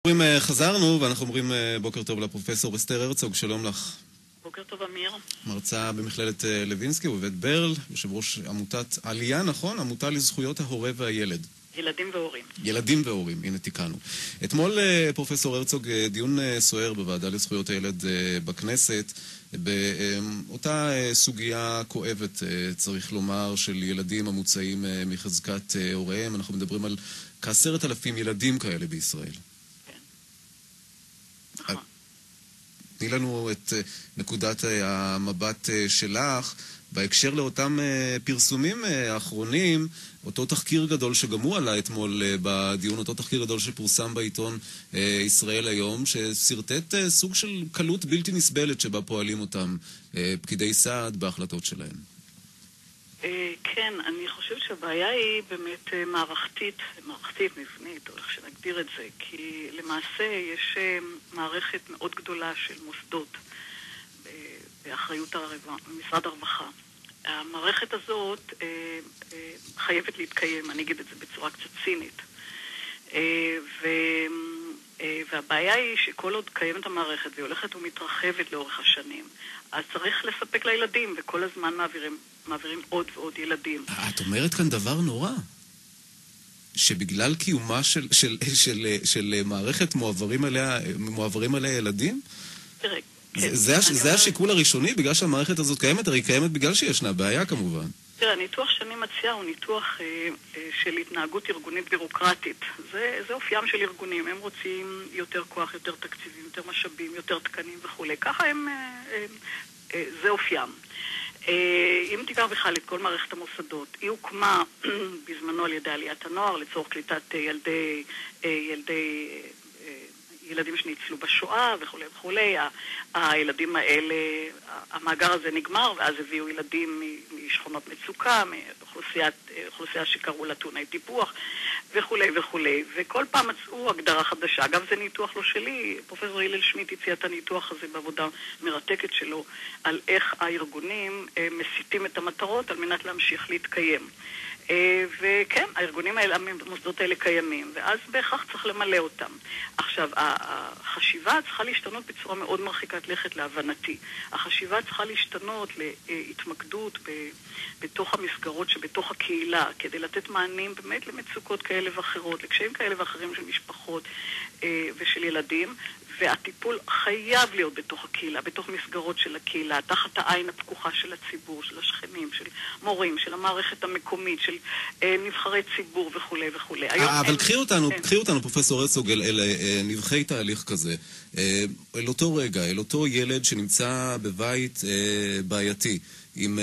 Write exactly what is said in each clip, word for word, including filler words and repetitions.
חזרנו, ואנחנו אומרים בוקר טוב לפרופסור אסתר הרצוג, שלום לך. בוקר טוב אמיר. מרצה במכללת לוינסקי ובבית ברל, יושב ראש עמותת עלייה, נכון? עמותה לזכויות ההורה והילד. ילדים והורים. ילדים והורים, הנה תיקנו. אתמול פרופסור הרצוג, דיון סוער בוועדה לזכויות הילד בכנסת, באותה סוגיה כואבת, צריך לומר, של ילדים המוצאים מחזקת הוריהם. אנחנו מדברים על כעשרת אלפים ילדים כאלה בישראל. תני לנו את נקודת המבט שלך בהקשר לאותם פרסומים האחרונים, אותו תחקיר גדול שגם הוא עלה אתמול בדיון, אותו תחקיר גדול שפורסם בעיתון ישראל היום, שסרטט סוג של קלות בלתי נסבלת שבה פועלים אותם פקידי סעד בהחלטות שלהם. כן, אני חושבת שהבעיה היא באמת מערכתית, מערכתית, מבנית, או איך שנגדיר את זה, כי למעשה יש מערכת מאוד גדולה של מוסדות באחריות משרד הרווחה. המערכת הזאת חייבת להתקיים, אני אגיד את זה בצורה קצת צינית. והבעיה היא שכל עוד קיימת המערכת והיא הולכת ומתרחבת לאורך השנים, אז צריך לספק לילדים, וכל הזמן מעבירים, מעבירים עוד ועוד ילדים. את אומרת כאן דבר נורא, שבגלל קיומה של, של, של, של מערכת מועברים עליה, מועברים עליה ילדים? תראה, זה, כן. זה, זה אומר... השיקול הראשוני, בגלל שהמערכת הזאת קיימת, הרי קיימת בגלל שישנה בעיה כמובן. תראה, הניתוח שאני מציעה הוא ניתוח אה, אה, של התנהגות ארגונית בירוקרטית. זה, זה אופיים של ארגונים. הם רוצים יותר כוח, יותר תקציבים, יותר משאבים, יותר תקנים וכו'. ככה הם, אה, אה, אה, זה אופיים. אה, אם תיקח בכלל את כל מערכת המוסדות, היא הוקמה בזמנו על ידי עליית הנוער לצורך קליטת ילדי, אה, ילדי אה, ילדים שניצלו בשואה וכו' וכו'. הילדים האלה, המאגר הזה נגמר, ואז הביאו ילדים משכונות מצוקה, מאוכלוסייה שקראו לה טעוני טיפוח וכו' וכו'. וכל פעם מצאו הגדרה חדשה. אגב, זה ניתוח לא שלי, פרופסור הלל שמיט הציע את הניתוח הזה בעבודה מרתקת שלו, על איך הארגונים מסיתים את המטרות על מנת להמשיך להתקיים. וכן, הארגונים האלה, המוסדות האלה קיימים, ואז בהכרח צריך למלא אותם. עכשיו, החשיבה צריכה להשתנות בצורה מאוד מרחיקת לכת להבנתי. החשיבה צריכה להשתנות להתמקדות בתוך המסגרות שבתוך הקהילה, כדי לתת מענים באמת למצוקות כאלה ואחרות, לקשיים כאלה ואחרים של משפחות ושל ילדים, והטיפול חייב להיות בתוך הקהילה, בתוך מסגרות של הקהילה, תחת העין הפקוחה של הציבור, של השכנים, של מורים, של המערכת המקומית, של אה, נבחרי ציבור וכו' וכו'. אבל קחי אותנו, קחי אותנו, פרופסור הרצוג, אל, אל, אל נבחי תהליך כזה, אל אותו רגע, אל אותו ילד שנמצא בבית בעייתי, עם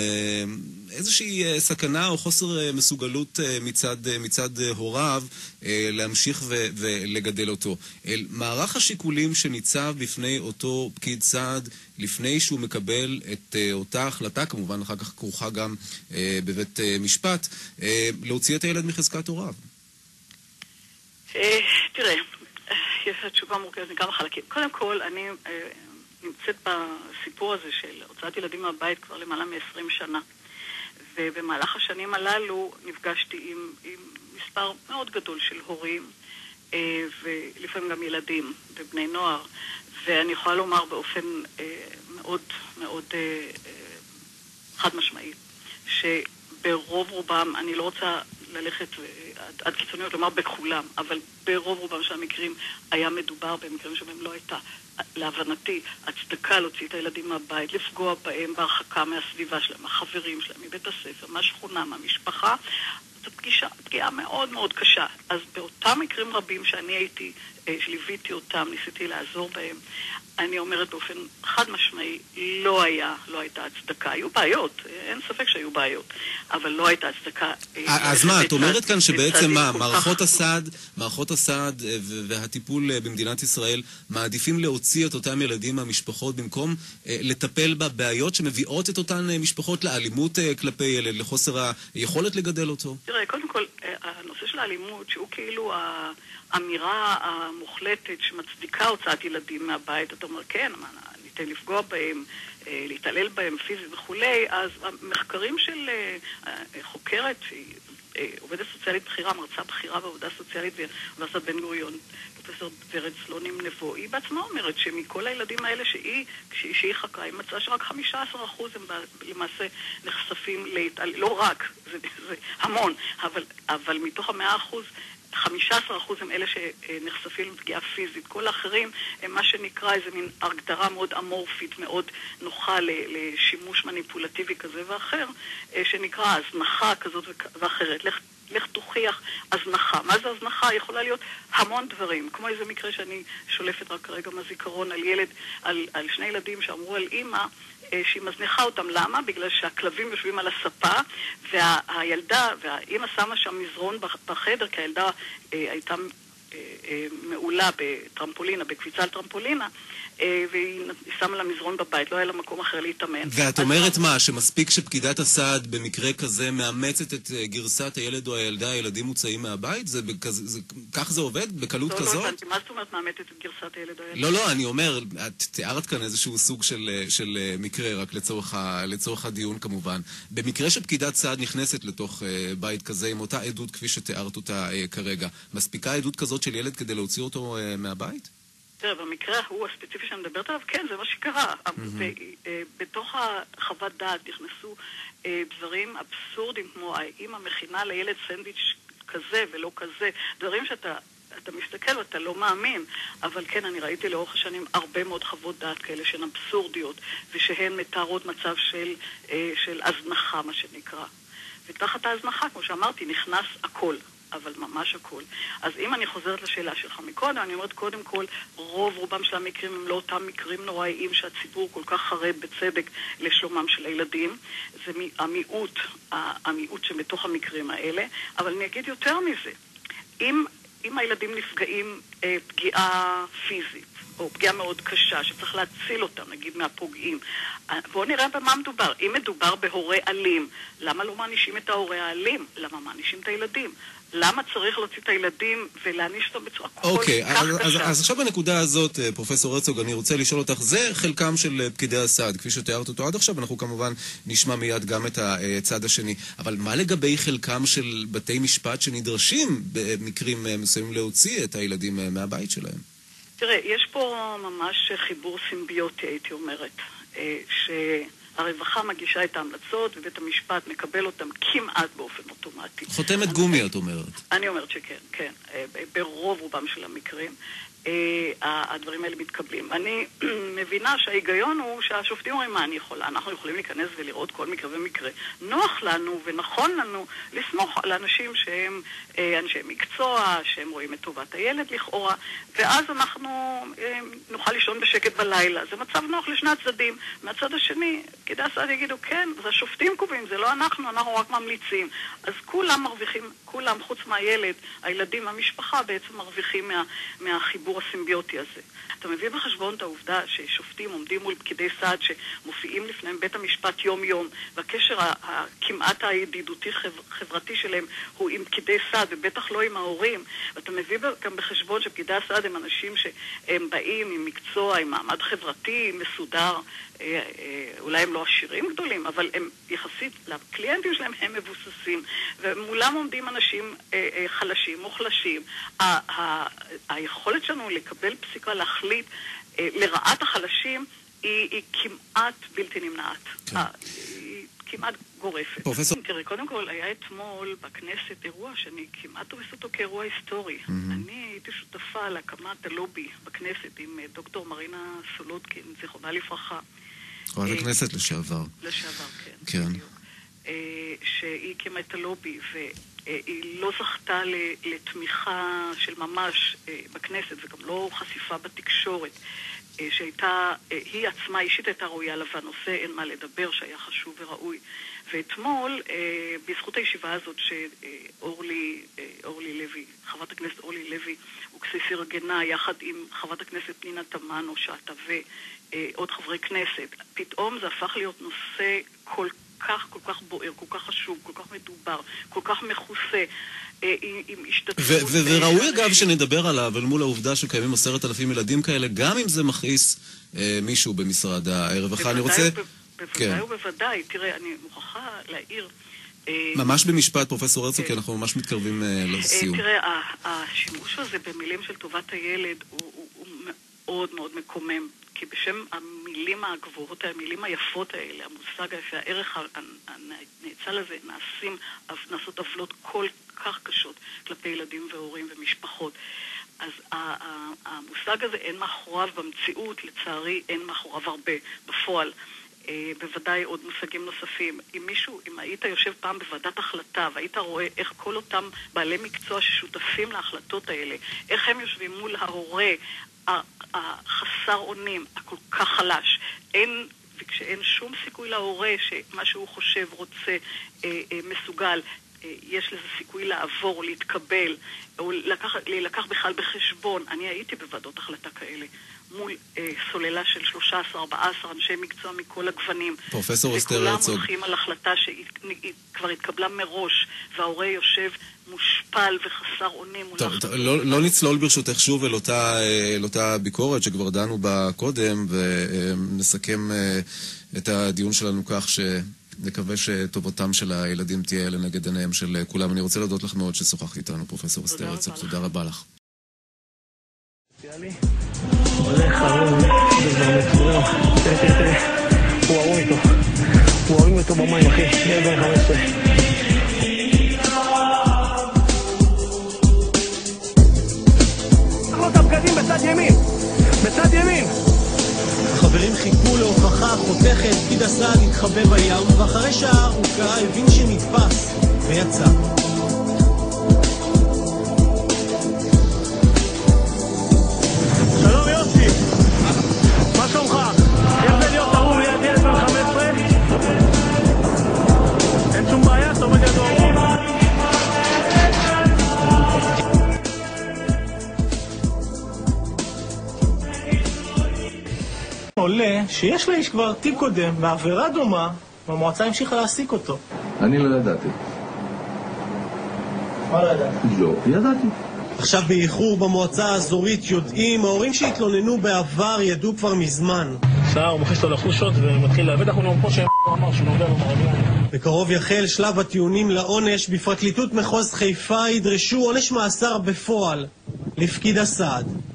איזושהי סכנה או חוסר מסוגלות מצד, מצד הוריו להמשיך ו, ולגדל אותו. אל מערך השיקולים שניצב בפני אותו פקיד סעד לפני שהוא מקבל את אותה החלטה, כמובן אחר כך כרוכה גם בבית משפט, להוציא את הילד מחזקת הוריו. תראה, יש תשובה מורכבת מכמה חלקים. קודם כל, אני נמצאת בסיפור הזה של הוצאת ילדים מהבית כבר למעלה מ-עשרים שנה. ובמהלך השנים הללו נפגשתי עם, עם מספר מאוד גדול של הורים, ולפעמים גם ילדים ובני נוער. ואני יכולה לומר באופן מאוד מאוד חד משמעי, שברוב רובם, אני לא רוצה ללכת עד, עד קיצוניות, לומר בכולם, אבל ברוב רובם של המקרים היה מדובר במקרים שבהם לא הייתה, להבנתי, הצדקה להוציא את הילדים מהבית, לפגוע בהם בהרחקה מהסביבה שלהם, החברים שלהם, מבית הספר, מהשכונה, מהמשפחה. זו פגישה, פגיעה מאוד מאוד קשה. אז באותם מקרים רבים שאני הייתי, שליוויתי אותם, ניסיתי לעזור בהם, אני אומרת באופן חד משמעי, לא היה, לא הייתה הצדקה. היו בעיות, אין ספק שהיו בעיות, אבל לא הייתה הצדקה. אז מה, את אומרת כאן שבעצם מה, מערכות הסעד, מערכות הסעד והטיפול במדינת ישראל מעדיפים להוציא את אותם ילדים מהמשפחות במקום לטפל בבעיות שמביאות את אותן משפחות לאלימות כלפי ילד, לחוסר היכולת לגדל אותו? תראה, קודם כל, הנושא של האלימות, שהוא כאילו האמירה המוחלטת שמצדיקה הוצאת ילדים מהבית, אתה אומר, כן, ניתן לפגוע בהם, להתעלל בהם פיזית וכולי, אז המחקרים של חוקרת, עובדת סוציאלית בכירה, מרצה בכירה בעבודה סוציאלית באוניברסיטת בן גוריון, פרופסור ורד סלונים נבו, היא בעצמה אומרת שמכל הילדים האלה שהיא, כשהיא חקרה, היא מצאה שרק חמישה עשר אחוז הם למעשה נחשפים להתעללות, לא רק, זה, זה המון, אבל, אבל מתוך המאה אחוז, חמישה עשר אחוז הם אלה שנחשפים לפגיעה פיזית. כל האחרים הם מה שנקרא איזה מין הגדרה מאוד אמורפית, מאוד נוחה לשימוש מניפולטיבי כזה ואחר, שנקרא הזנחה כזאת ואחרת. לך, לך תוכיח הזנחה. מה זה הזנחה? יכולה להיות המון דברים. כמו איזה מקרה שאני שולפת רק כרגע מהזיכרון על ילד, על, על שני ילדים שאמרו על אמא, שהיא מזניחה אותם. למה? בגלל שהכלבים יושבים על הספה, והילדה, והאמא שמה שם מזרון בחדר, כי הילדה אה, הייתה אה, אה, מעולה בטרמפולינה, בקפיצה על טרמפולינה, אה, והיא שמה לה מזרון בבית, לא היה לה מקום אחר להתאמן. ואת אומרת מה, שמספיק שפקידת הסעד במקרה כזה מאמצת את גרסת הילד או הילדה, הילדים מוצאים מהבית? זה בכזה, זה, כך זה עובד? בקלות לא, כזאת? לא הבנתי, מה זאת אומרת מאמצת את גרסת הילד או הילדה? לא, לא, אני אומר, את תיארת כאן איזשהו סוג של, של מקרה, רק לצורך, ה, לצורך הדיון כמובן. במקרה שפקידת סעד נכנסת לתוך בית כזה, עם אותה עדות כפי שתיארת אותה כרגע, מספיקה עדות כזאת של ילד כדי להוציא אותו מהבית? תראה, במקרה ההוא הספציפי שאני מדברת עליו, כן, זה מה שקרה. בתוך החוות דעת נכנסו דברים אבסורדים, כמו האמא מכינה לילד סנדוויץ' כזה ולא כזה, דברים שאתה אתה מסתכל ואתה לא מאמין, אבל כן, אני ראיתי לאורך השנים הרבה מאוד חוות דעת כאלה שהן אבסורדיות, ושהן מתארות מצב של, של הזנחה, מה שנקרא. ותחת ההזנחה, כמו שאמרתי, נכנס הכל. אבל ממש הכל. אז אם אני חוזרת לשאלה שלך מקודם, אני אומרת קודם כל, רוב רובם של המקרים הם לא אותם מקרים נוראיים שהציבור כל כך חרד בצדק לשלומם של הילדים. זה המיעוט, המיעוט שבתוך המקרים האלה. אבל אני אגיד יותר מזה. אם, אם הילדים נפגעים אה, פגיעה פיזית, או פגיעה מאוד קשה, שצריך להציל אותם, נגיד, מהפוגעים. בואו נראה במה מדובר. אם מדובר בהורה אלים, למה לא מענישים את ההורה האלים? למה מענישים את הילדים? למה צריך להוציא את הילדים ולהעניש אותם בצורה כל כך קשה? אוקיי, אז עכשיו בנקודה הזאת, פרופסור הרצוג, אני רוצה לשאול אותך, זה חלקם של פקידי הסעד, כפי שתיארת אותו עד עכשיו, אנחנו כמובן נשמע מיד גם את הצד השני. אבל מה לגבי חלקם של בתי משפט שנדרשים במקרים מסוימים להוציא את הילדים מהבית שלהם? תראה, יש פה ממש חיבור סימביוטי, הייתי אומרת, שהרווחה מגישה את ההמלצות ובית המשפט מקבל אותם כמעט באופן אוטומטי. חותמת גומי, את אומרת. אני אומרת שכן, כן, ברוב רובם של המקרים. הדברים האלה מתקבלים. אני מבינה שההיגיון הוא שהשופטים אומרים מה אני יכולה. אנחנו יכולים להיכנס ולראות כל מקרה ומקרה. נוח לנו ונכון לנו לסמוך על אנשים שהם אנשי מקצוע, שהם רואים את טובת הילד לכאורה, ואז אנחנו נוכל לישון בשקט בלילה. זה מצב נוח לשני הצדדים. מהצד השני, פקידי הסעד יגידו, כן, זה השופטים קובעים, זה לא אנחנו, אנחנו רק ממליצים. אז כולם מרוויחים, כולם חוץ מהילד, הילדים, המשפחה בעצם מרוויחים מה, מהחיבור הסימביוטי הזה. אתה מביא בחשבון את העובדה ששופטים עומדים מול פקידי סעד שמופיעים לפניהם בית המשפט יום-יום, והקשר הכמעט הידידותי חברתי שלהם הוא עם פקידי סעד ובטח לא עם ההורים, ואתה מביא גם בחשבון שפקידי הסעד הם אנשים שהם באים עם מקצוע, עם מעמד חברתי מסודר, אולי הם לא עשירים גדולים, אבל הם יחסית לקליינטים שלהם הם מבוססים, ומולם עומדים אנשים חלשים, מוחלשים. היכולת שלנו לקבל פסיקה, להחליט לרעת החלשים, היא, היא כמעט בלתי נמנעת. כן. היא כמעט גורפת. פרופסור... תראה, קודם כל, היה אתמול בכנסת אירוע שאני כמעט תופס אותו כאירוע היסטורי. Mm-hmm. אני הייתי שותפה להקמת הלובי בכנסת עם דוקטור מרינה סולודקין, זיכרונה לברכה. חברת הכנסת לשעבר. לשעבר, כן. כן. שהיא הקימה את הלובי, והיא לא זכתה לתמיכה של ממש בכנסת, וגם לא חשיפה בתקשורת, שהייתה, היא עצמה אישית הייתה ראויה לה, והנושא אין מה לדבר, שהיה חשוב וראוי. ואתמול, בזכות הישיבה הזאת שאורלי, אורלי לוי, חברת הכנסת אורלי לוי, וקסיסי רגנה, יחד עם חברת הכנסת פנינה תמנו שטה ועוד חברי כנסת, פתאום זה הפך להיות נושא כל כך, כל כך בוער, כל כך חשוב, כל כך מדובר, כל כך מכוסה, עם השתתפות... וראוי אגב שנדבר עליו, אל מול העובדה שקיימים עשרת אלפים ילדים כאלה, גם אם זה מכעיס מישהו במשרד הרווחה. אני רוצה... בוודאי ובוודאי. תראה, אני מוכרחה להעיר ממש במשפט, פרופסור הרצוג, כי אנחנו ממש מתקרבים לסיום. תראה, השימוש הזה במילים של טובת הילד הוא מאוד מאוד מקומם, כי בשם המילים הגבוהות, המילים היפות האלה, המושג היפה, הערך הנאצל הזה, נעשים, נעשות עוולות כל כך קשות כלפי ילדים והורים ומשפחות. אז המושג הזה אין מאחוריו במציאות, לצערי אין מאחוריו הרבה בפועל. בוודאי עוד מושגים נוספים. אם מישהו, אם היית יושב פעם בוועדת החלטה והיית רואה איך כל אותם בעלי מקצוע ששותפים להחלטות האלה, איך הם יושבים מול ההורה החסר אונים, הכל כך חלש, אין, וכשאין שום סיכוי להורה שמה שהוא חושב, רוצה, מסוגל, יש לזה סיכוי לעבור או להתקבל, או לקח, לקח בכלל בחשבון. אני הייתי בוועדות החלטה כאלה, מול אה, סוללה של שלושה עשר ארבעה עשר אנשי מקצוע מכל הגוונים. פרופסור אסתר הרצוג. וכולם הולכים על החלטה שכבר התקבלה מראש, וההורה יושב מושפל וחסר אונים. טוב, טוב, לא, לא נצלול ברשותך שוב אל אותה, אל אותה ביקורת שכבר דנו בה קודם, ונסכם את הדיון שלנו כך ש... נקווה שטובתם של הילדים תהיה לנגד עיניהם של כולם. אני רוצה להודות לך מאוד ששוחחת איתנו, פרופסור אסתר הרצוג. תודה רבה לך. הולך, הרוב, זה כבר מצורר. תראה, תראה, תראה. הוא הרואים איתו. הוא הרואים איתו במים, אחי. ילד בן חמש עשרה. קח לו את הבגדים בצד ימין. בצד ימין. החברים חיכו להוכחה חותכת, פקיד הסעד התחבא בים, ואחרי שעה ארוכה הבין שנתפס ויצא. שלום יוסי, מה שלומך? איך זה להיות ארור ליד ילד בן חמש עשרה? אין שום בעיה, אתה עומד ידו ארור. עולה שיש לאיש כבר תיק קודם בעבירה דומה, והמועצה המשיכה להעסיק אותו. אני לא ידעתי. מה לא ידעתי? לא, ידעתי. עכשיו באיחור במועצה האזורית יודעים, ההורים שהתלוננו בעבר ידעו כבר מזמן. שעה הוא מכניס אותו לחושות ומתחיל להבד, אנחנו נאמר פה שהם אמר שהוא נובע במרגליים. בקרוב יחל שלב הטיעונים לעונש. בפרקליטות מחוז חיפה ידרשו עונש מאסר בפועל לפקיד הסעד.